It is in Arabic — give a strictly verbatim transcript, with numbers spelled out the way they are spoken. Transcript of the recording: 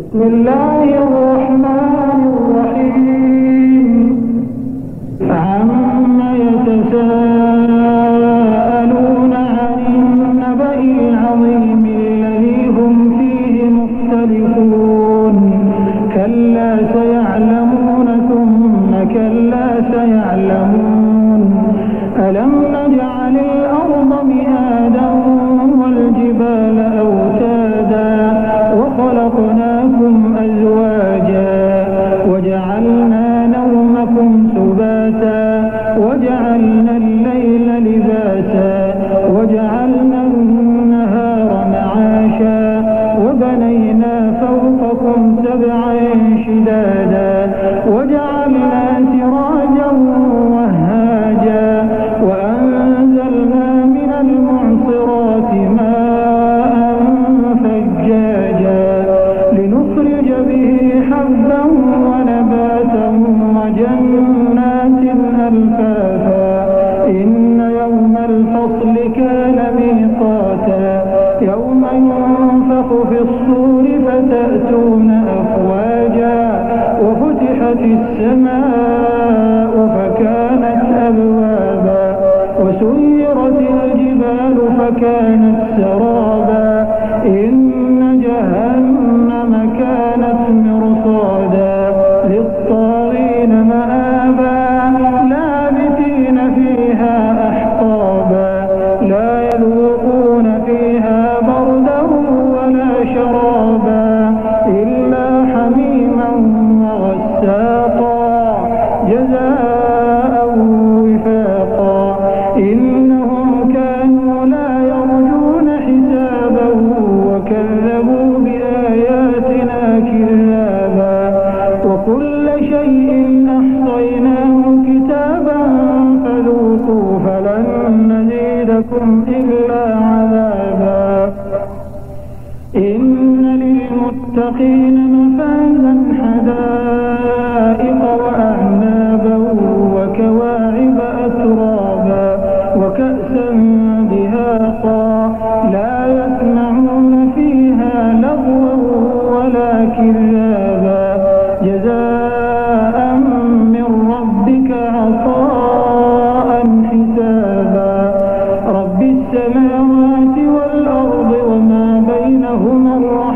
بسم الله الرحمن الرحيم عما يتساءلون عن النبأ العظيم الذي هم فيه مختلفون كلا سيعلمون ثم كلا سيعلمون ألم نجعل الأرض مهادا والجبال أوتادا وخلقناكم أزواجا وجعلنا نومكم سباتا وجعلنا الليل لباسا وجعلنا النهار معاشا وبنينا فوقكم سبعا شدادا وجعلنا سراجا وهاجا وأنزلنا من المعصرات ماء فجاجا لنخرج به حبا ونباتا وجنات ألفافا إن يوم الفصل كان ميقاتا يوم ينفخ في الصور فتأتون أفواجا وفتحت السماء فكانت أبوابا وسيرت الجبال فكانت سرابا إن جهنم كانت مرصادا للطاغين مآبا لابثين فيها أحقابا لا يذوقون فيها بردا ولا شرابا إلا حميما وغساقا جزاء وفاقا إنهم كانوا لا يرجون حسابا وكذبوا بآياتنا كذابا وكل شيء أحصيناه كتابا فذوقوا فلن نزيدكم إلا عذابا إن للمتقين مفازا حدائق وأعنابا وكواعب أترابا وكأسا دهاقا لا يسمعون فيها لغوا ولا كذابا جزاء من ربك عطاء حسابا رب السماوات والأرض وما بينهما الرحمن